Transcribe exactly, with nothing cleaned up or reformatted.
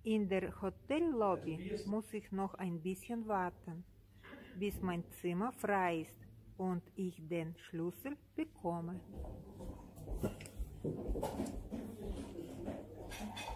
In der Hotellobby muss ich noch ein bisschen warten, bis mein Zimmer frei ist und ich den Schlüssel bekomme.